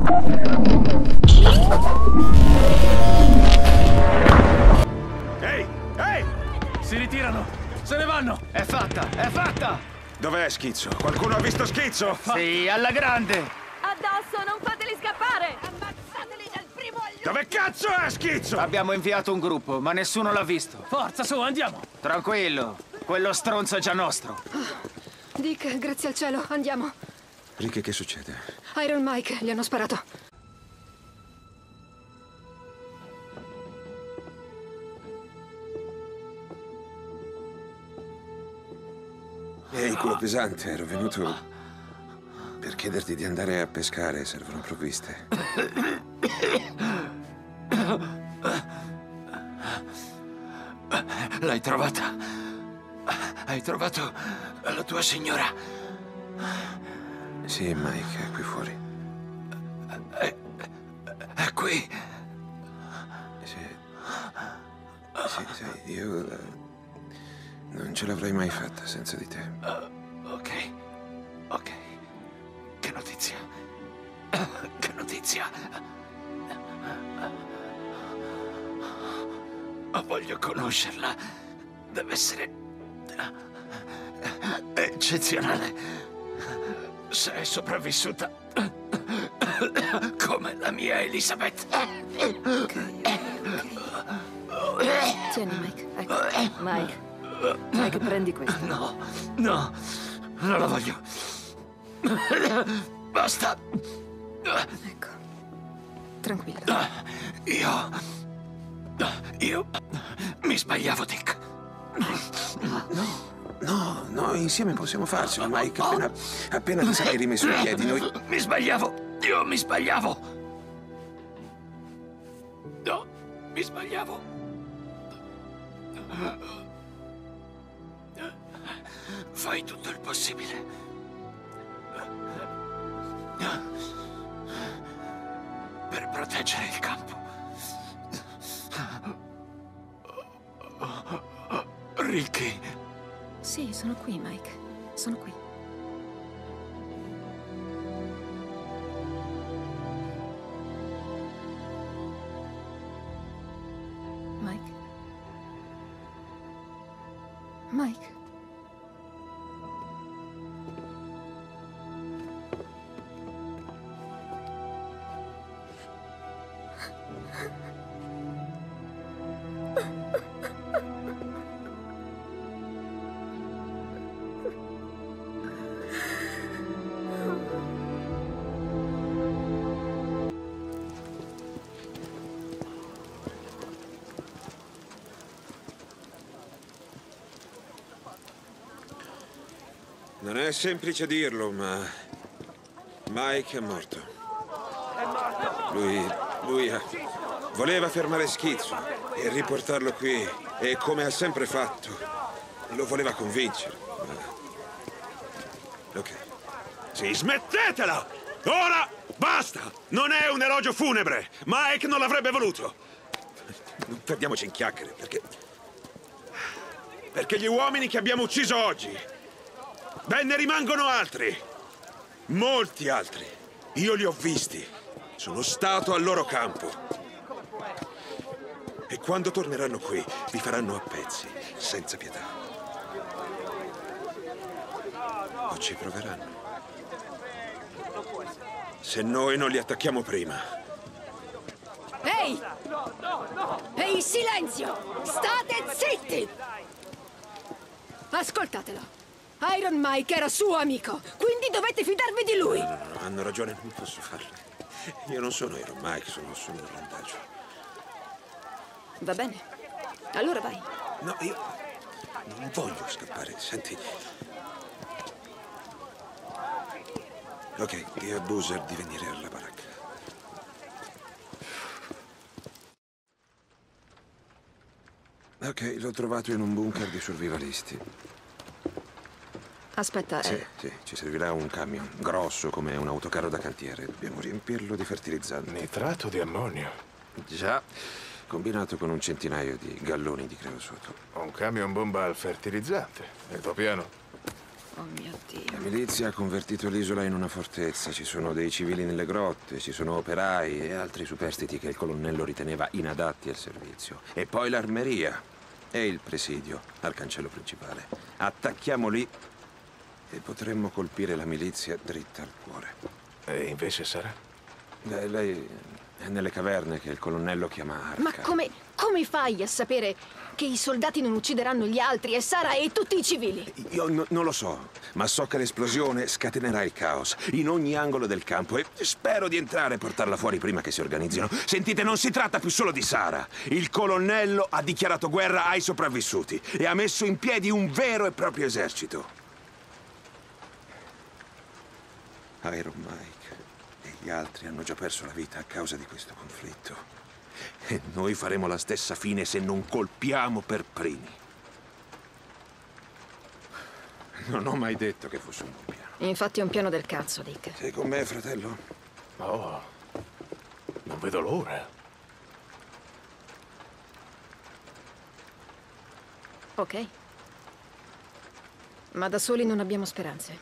Ehi! Ehi! Si ritirano! Se ne vanno! È fatta! È fatta! Dov'è Schizzo? Qualcuno ha visto Schizzo? Sì, alla grande! Addosso, non fateli scappare! Ammazzateli dal primo all'ultimo! Dove cazzo è Schizzo? Abbiamo inviato un gruppo, ma nessuno l'ha visto. Forza, su, andiamo! Tranquillo, quello stronzo è già nostro. Dick, grazie al cielo, andiamo. Ricky, che succede? Iron Mike, gli hanno sparato. Ehi, quello pesante, ero venuto per chiederti di andare a pescare, servono provviste. L'hai trovata? Hai trovato la tua signora? Sì, Mike, è qui fuori. È qui? Sì. Sì, sai, io non ce l'avrei mai fatta senza di te. Ok. Ok. Che notizia? Che notizia? Voglio conoscerla. Deve essere eccezionale. Se è sopravvissuta come la mia Elizabeth. Tieni, Mike. Ecco. Mike. Mike, prendi questo. No, no, non la voglio. Basta. Ecco. Tranquillo. Io mi sbagliavo, Dick. No, insieme possiamo farcela, Mike. Appena ti sarai rimesso in piedi, noi... Mi sbagliavo. Io mi sbagliavo. No, mi sbagliavo. Fai tutto il possibile. Per proteggere il campo. Ricky. Sì, sono qui, Mike. Sono qui. Mike? Mike? Non è semplice dirlo, ma Mike è morto. Voleva fermare Schizzo e riportarlo qui. E come ha sempre fatto, lo voleva convincere. Ok. Sì, smettetela! Ora basta! Non è un elogio funebre! Mike non l'avrebbe voluto! Non perdiamoci in chiacchiere, perché gli uomini che abbiamo ucciso oggi... Beh, ne rimangono altri. Molti altri. Io li ho visti. Sono stato al loro campo. E quando torneranno qui, vi faranno a pezzi, senza pietà. O ci proveranno. Se noi non li attacchiamo prima. Ehi! Ehi, silenzio! State zitti! Ascoltatelo. Iron Mike era suo amico, quindi dovete fidarvi di lui. No, hanno ragione, non posso farlo. Io non sono Iron Mike, sono solo un randaggio. Va bene. Allora vai. No, io non voglio scappare, senti. Ok, io a Boozer di venire alla baracca. Ok, l'ho trovato in un bunker di survivalisti. Aspetta, Sì, ci servirà un camion, grosso come un autocarro da cantiere. Dobbiamo riempirlo di fertilizzante. Nitrato di ammonio. Già, combinato con un centinaio di galloni di creosoto. Un camion bomba al fertilizzante. È il tuo piano? Oh mio Dio. La milizia ha convertito l'isola in una fortezza. Ci sono dei civili nelle grotte, ci sono operai e altri superstiti che il colonnello riteneva inadatti al servizio. E poi l'armeria e il presidio al cancello principale. Attacchiamo lì e potremmo colpire la milizia dritta al cuore. E invece Sara? Lei è nelle caverne che il colonnello chiama Arca. Ma come fai a sapere che i soldati non uccideranno gli altri e Sara e tutti i civili? Io non lo so, ma so che l'esplosione scatenerà il caos in ogni angolo del campo e spero di entrare e portarla fuori prima che si organizzino. Sentite, non si tratta più solo di Sara. Il colonnello ha dichiarato guerra ai sopravvissuti e ha messo in piedi un vero e proprio esercito. Iron Mike e gli altri hanno già perso la vita a causa di questo conflitto. E noi faremo la stessa fine se non colpiamo per primi. Non ho mai detto che fosse un buon piano. Infatti è un piano del cazzo, Dick. Sei con me, fratello? Oh, non vedo l'ora. Ok. Ma da soli non abbiamo speranze.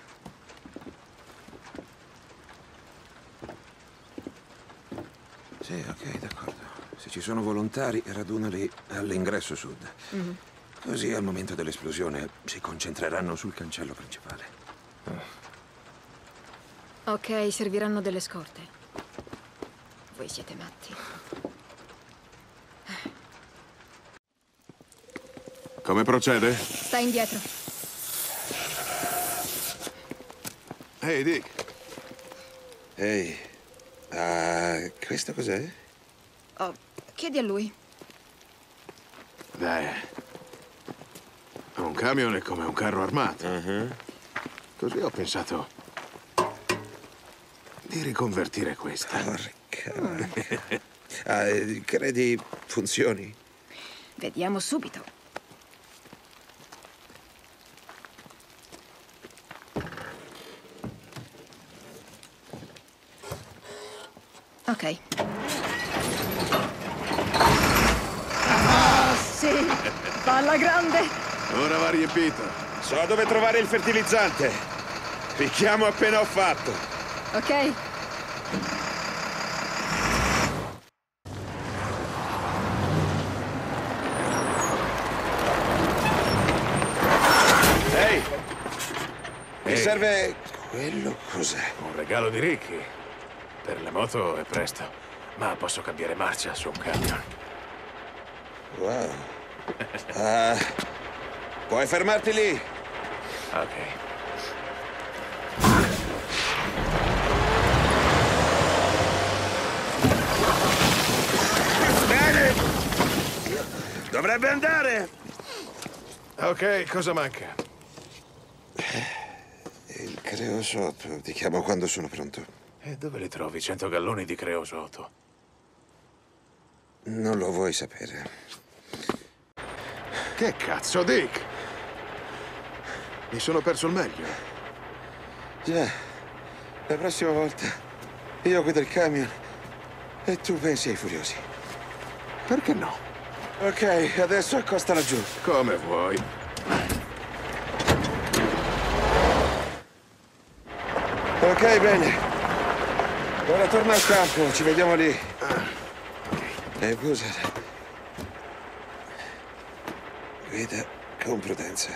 Sì, ok, d'accordo. Se ci sono volontari, radunali all'ingresso sud. Così al momento dell'esplosione si concentreranno sul cancello principale. Ok, serviranno delle scorte. Voi siete matti. Come procede? Sta indietro. Ehi, Dick. Ehi, questo cos'è? Oh, chiedi a lui. Dai. Un camion è come un carro armato. Così ho pensato di riconvertire questa. Porca. Credi funzioni? Vediamo subito. Ok. Ah, sì! Palla grande! Ora va riempito. So dove trovare il fertilizzante. Picchiamo appena ho fatto. Ok? Ehi! Mi Ehi. serve... Quello cos'è? Un regalo di Ricky. Per le moto è presto, ma posso cambiare marcia su un camion. Wow. Puoi fermarti lì? Ok. Bene! Dovrebbe andare! Ok, cosa manca? Il creosoto. Ti chiamo quando sono pronto. E dove li trovi 100 galloni di creosoto? Non lo vuoi sapere. Che cazzo, Dick? Mi sono perso il meglio. Già, la prossima volta io guido il camion e tu pensi ai furiosi. Perché no? Ok, adesso accosta laggiù. Come vuoi. Ok, bene. Ora torna al campo, ci vediamo lì. E Boozer, guida con prudenza.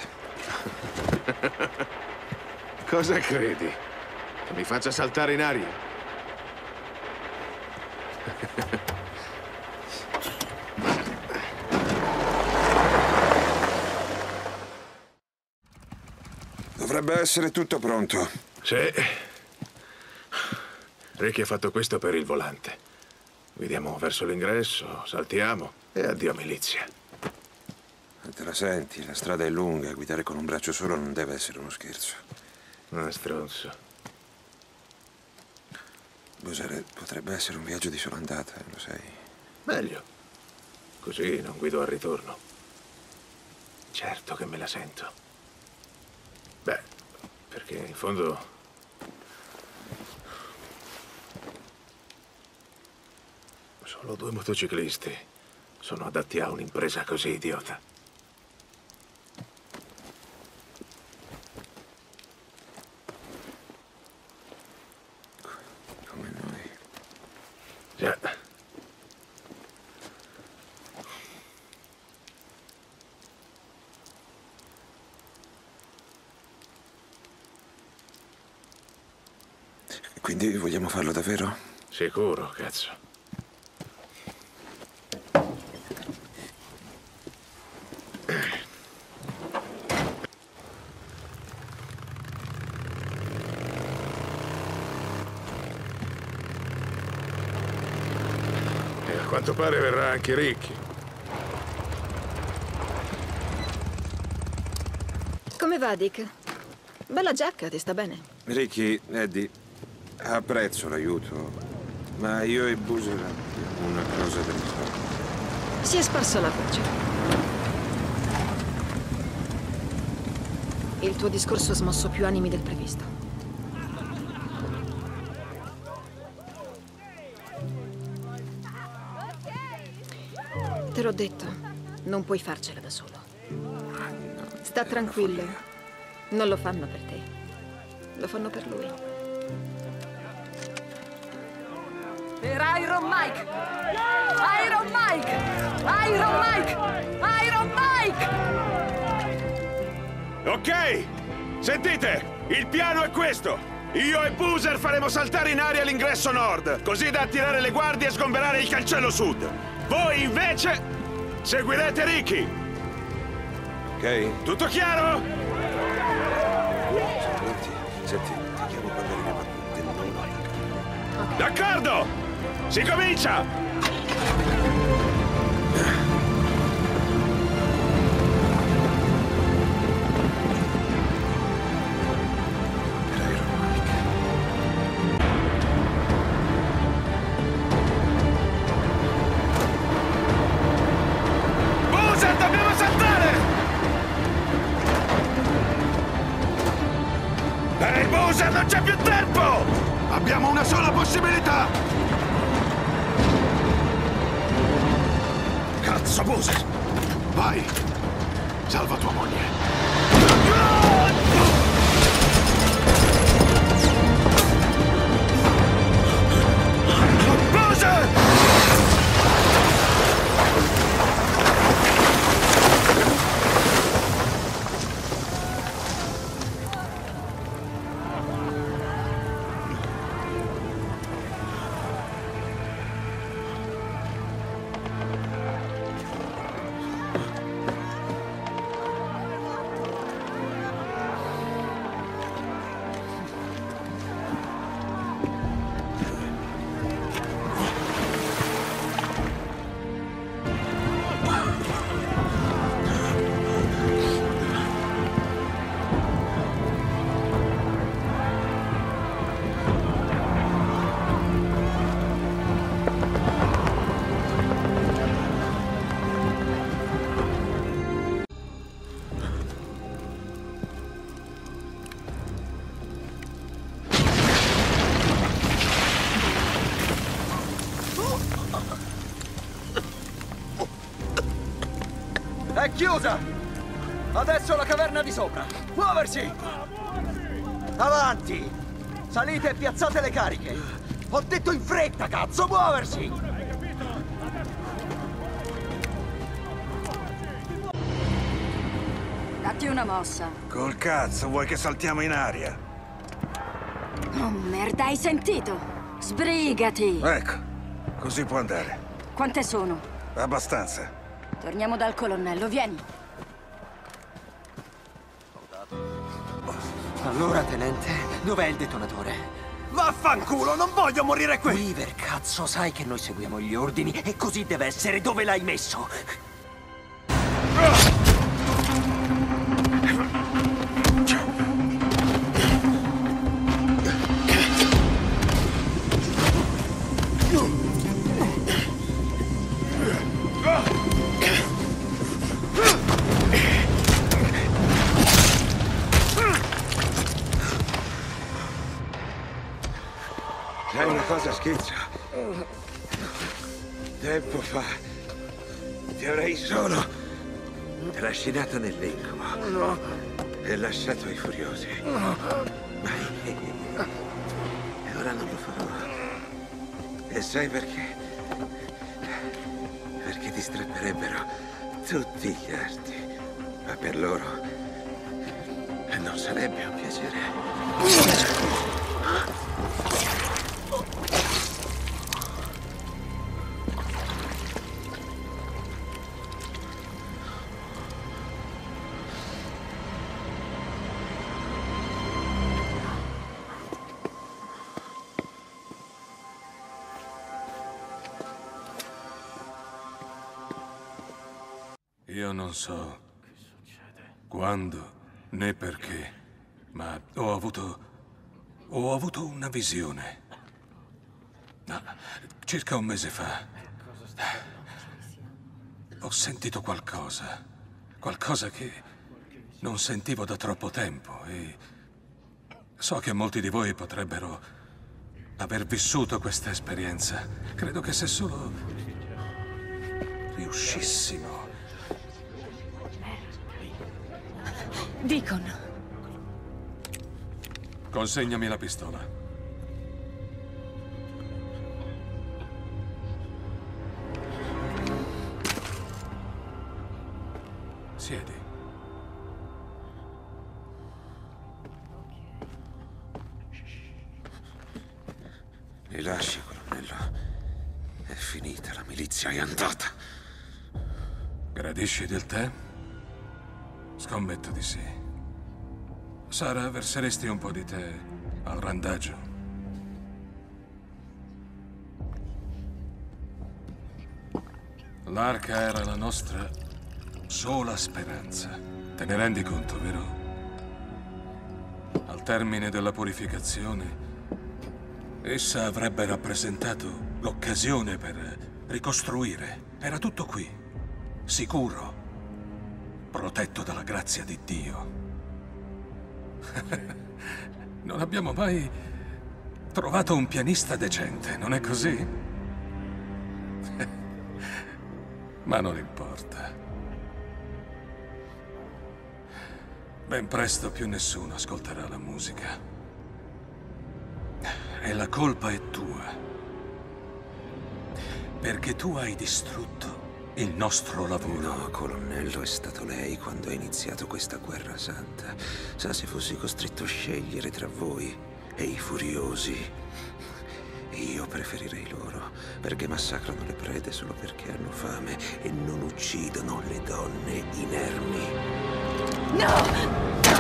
Cosa credi? Che mi faccia saltare in aria? Dovrebbe essere tutto pronto. Sì. Ricky ha fatto questo per il volante. Guidiamo verso l'ingresso, saltiamo e addio milizia. Te la senti, la strada è lunga, guidare con un braccio solo non deve essere uno scherzo. Una stronzo. Boozer, potrebbe essere un viaggio di sola andata, lo sai. Meglio. Così non guido al ritorno. Certo che me la sento. Beh, perché in fondo... Solo 2 motociclisti sono adatti a un'impresa così idiota. Già. Quindi vogliamo farlo davvero? Sicuro, cazzo. E a quanto pare verrà anche Ricky. Come va, Dick? Bella giacca, ti sta bene? Ricky, Eddie, apprezzo l'aiuto, ma io e Boozer abbiamo una cosa da risolvere. Si è sparsa la voce. Il tuo discorso ha smosso più animi del previsto. Te l'ho detto, non puoi farcela da solo. Sta tranquillo. Non lo fanno per te. Lo fanno per lui. Per Iron Mike! Iron Mike! Iron Mike! Iron Mike! Ok! Sentite! Il piano è questo! Io e Boozer faremo saltare in aria l'ingresso nord, così da attirare le guardie e sgomberare il cancello sud. Voi, invece, seguirete Ricky. Ok? Tutto chiaro? Senti, ti chiamo quando arriviamo a punte, non... D'accordo! Si comincia! Boozer, dobbiamo saltare! Ehi, Boozer, non c'è più tempo! Abbiamo una sola possibilità! Cazzo, Boozer! Vai! Salva tua moglie! Boozer! È chiusa! Adesso la caverna di sopra! Muoversi! Avanti! Salite e piazzate le cariche! Ho detto in fretta, cazzo! Muoversi! Datti una mossa. Col cazzo, vuoi che saltiamo in aria? Oh, merda, hai sentito? Sbrigati! Ecco, così può andare. Quante sono? Abbastanza. Torniamo dal colonnello, vieni. Allora, tenente, dov'è il detonatore? Vaffanculo, non voglio morire qui! Weaver, cazzo, sai che noi seguiamo gli ordini e così deve essere. Dove l'hai messo? Sai una cosa, Schizzo? Tempo fa ti avrei solo trascinato nell'incubo. No. E lasciato ai furiosi. No. E ora non lo farò. E sai perché? Perché ti strapperebbero tutti gli arti. Ma per loro non sarebbe un piacere. Io non so quando né perché, ma ho avuto una visione. Circa un mese fa. Ho sentito qualcosa che non sentivo da troppo tempo e so che molti di voi potrebbero aver vissuto questa esperienza. Credo che se solo riuscissimo. Deacon. Consegnami la pistola. Siedi. Rilasci, colonnello. È finita, la milizia è andata. Gradisci del tè? Scommetto di sì. Sara, verseresti un po' di tè al randagio? L'arca era la nostra sola speranza. Te ne rendi conto, vero? Al termine della purificazione, essa avrebbe rappresentato l'occasione per ricostruire. Era tutto qui, sicuro. Protetto dalla grazia di Dio. Non abbiamo mai trovato un pianista decente, non è così? Ma non importa. Ben presto più nessuno ascolterà la musica. E la colpa è tua. Perché tu hai distrutto il nostro lavoro. No, colonnello, è stato lei quando ha iniziato questa guerra santa. Sa, se fossi costretto a scegliere tra voi e i furiosi, io preferirei loro, perché massacrano le prede solo perché hanno fame e non uccidono le donne inermi. No!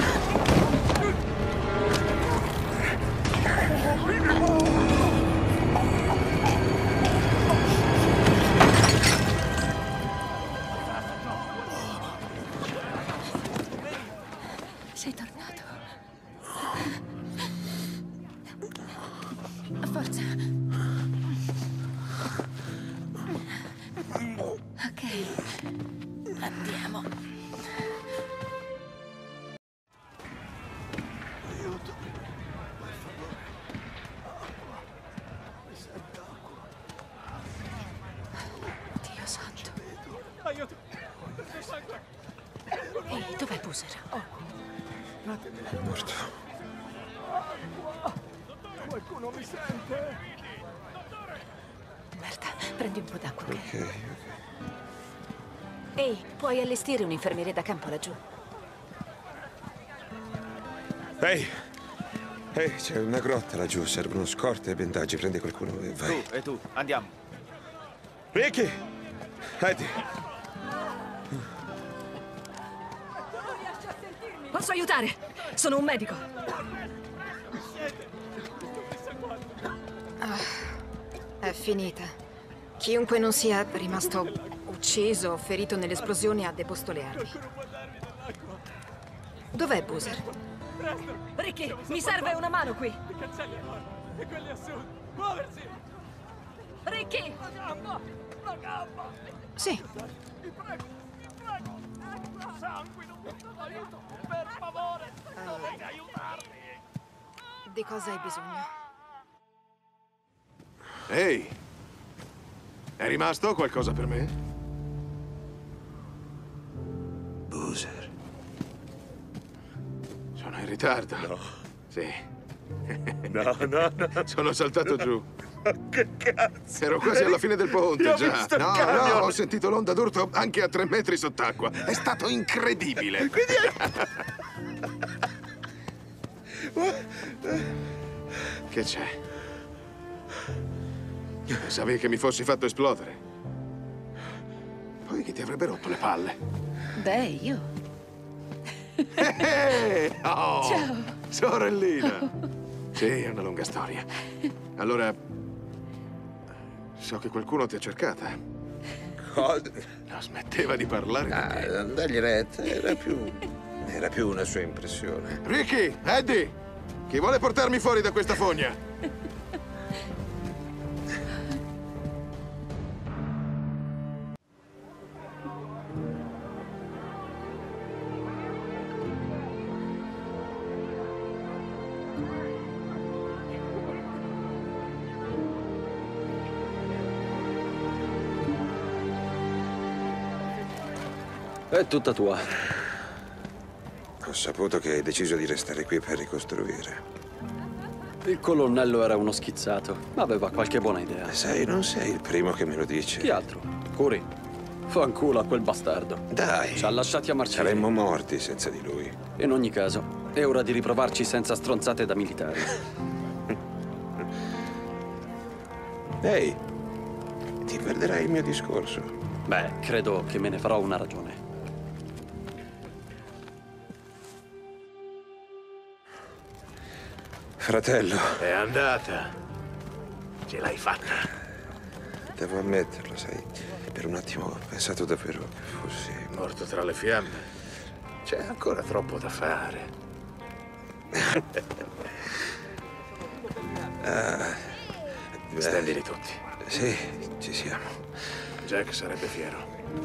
Sei tornato. Forza. Ok. Andiamo. Aiuto. Dio santo. Aiuto. Ehi, dov'è Boozer? È morto. Qualcuno mi sente? Merda, prendi un po' d'acqua. Ok. Ehi, puoi allestire un infermiere da campo laggiù? Ehi, c'è una grotta laggiù, servono scorte e bandaggi. Prendi qualcuno e vai. Tu, andiamo. Ricky! Eddie! Posso aiutare? Sono un medico. È finita. Chiunque non sia rimasto ucciso o ferito nell'esplosione ha deposto le armi. Dov'è Boozer? Ricky, mi serve una mano qui. I cancelli a nord e quelli a sud. Muoversi! Ricky! La gamba! Sì. Vi prego! Sanguino! Aiuto! Per favore! Dovete aiutarmi! Di cosa hai bisogno? Ehi! È rimasto qualcosa per me? Boozer. Sono in ritardo. No. Sì. No. Sono saltato giù. Che cazzo? Ero quasi alla fine del ponte, Io ho già. visto il No, camion. ho sentito l'onda d'urto anche a 3 metri sott'acqua. È stato incredibile. Che c'è? Pensavi che mi fossi fatto esplodere? Poi chi ti avrebbe rotto le palle? Beh, io. Oh, Ciao. sorellina. Sì, è una lunga storia. Allora, so che qualcuno ti ha cercata. Cosa? No, smetteva di parlare di te. Dagli retta, era più una sua impressione. Ricky, Eddie, chi vuole portarmi fuori da questa fogna? È tutta tua. Ho saputo che hai deciso di restare qui per ricostruire. Il colonnello era uno schizzato, ma aveva qualche buona idea. Sai, non sei il primo che me lo dice. Chi altro? Curi. Fanculo a quel bastardo. Dai. Ci ha lasciati a marciare. Saremmo morti senza di lui. In ogni caso, è ora di riprovarci senza stronzate da militari. Ehi, ti perderai il mio discorso. Beh, credo che me ne farò una ragione. Fratello. È andata. Ce l'hai fatta. Devo ammetterlo, sai. Per un attimo ho pensato davvero che fossi... Morto tra le fiamme. C'è ancora troppo da fare. Stendili tutti. Sì, ci siamo. Jack sarebbe fiero.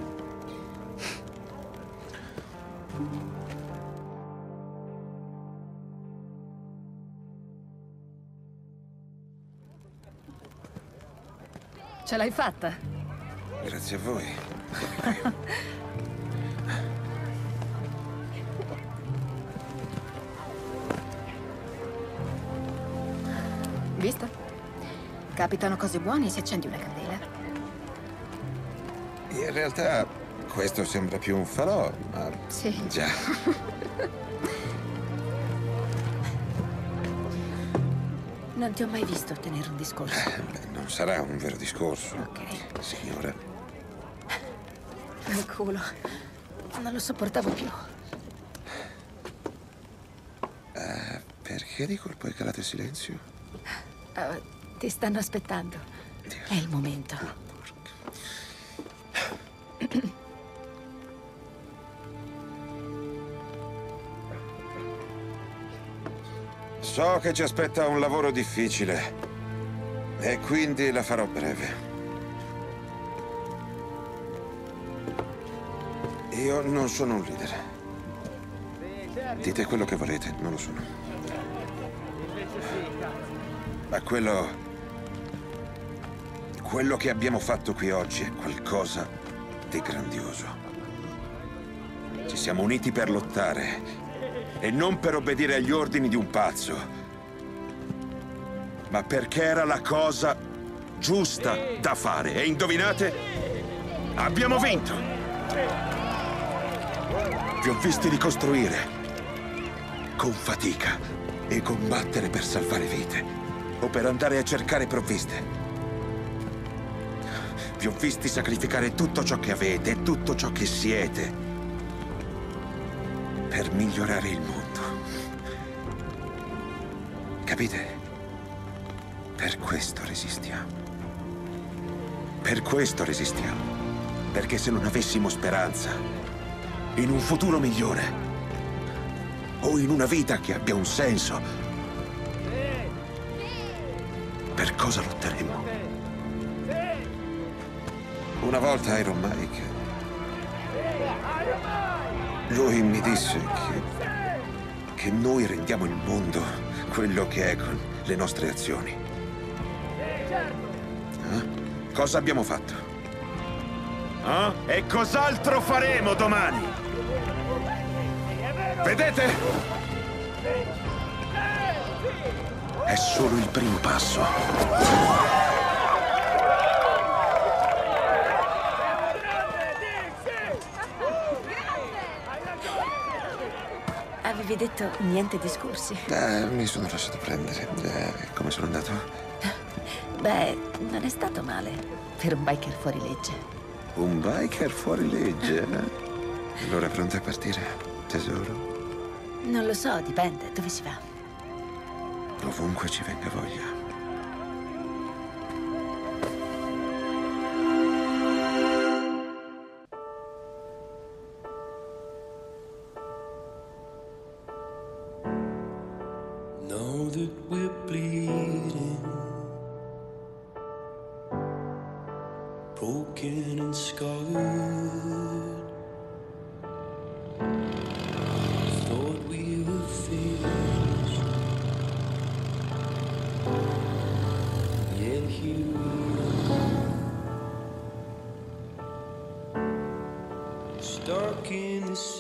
Ce l'hai fatta? Grazie a voi. Visto? Capitano cose buone se accendi una candela. In realtà questo sembra più un falò, ma... Sì. Già. Non ti ho mai visto tenere un discorso. Beh, non sarà un vero discorso. Ok. Signora. Il culo. Non lo sopportavo più. Perché di colpo hai calato il silenzio? Ti stanno aspettando. È il momento. So che ci aspetta un lavoro difficile e quindi la farò breve. Io non sono un leader. Dite quello che volete, non lo sono. Ma quello che abbiamo fatto qui oggi è qualcosa di grandioso. Ci siamo uniti per lottare. E non per obbedire agli ordini di un pazzo, ma perché era la cosa giusta da fare. E indovinate? Abbiamo vinto! Vi ho visti ricostruire con fatica e combattere per salvare vite o per andare a cercare provviste. Vi ho visti sacrificare tutto ciò che avete e tutto ciò che siete per migliorare il mondo. Capite? Per questo resistiamo. Per questo resistiamo. Perché se non avessimo speranza in un futuro migliore o in una vita che abbia un senso, per cosa lotteremmo? Una volta Iron Mike, lui mi disse che noi rendiamo il mondo quello che è con le nostre azioni. Cosa abbiamo fatto? E cos'altro faremo domani? Vedete? È solo il primo passo. avevi detto niente discorsi. Mi sono lasciato prendere. Come sono andato? Beh, non è stato male per un biker fuori legge. Un biker fuori legge? Allora pronta a partire, tesoro? Non lo so, dipende. Dove si va? Ovunque ci venga voglia. Know that we're bleeding, broken and scarred. Thought we were finished, yet here we are, stuck in this